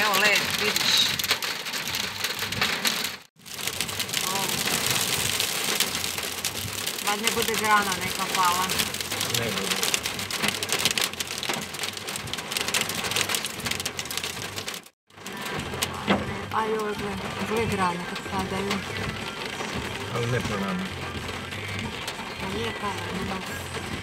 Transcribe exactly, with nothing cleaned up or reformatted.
evo led, vidiš. Bad ne bude grana neka pala. Ne bude. A joj, gle, gle grane kad padaju. Ali ne po nama. Pa je pala, nema.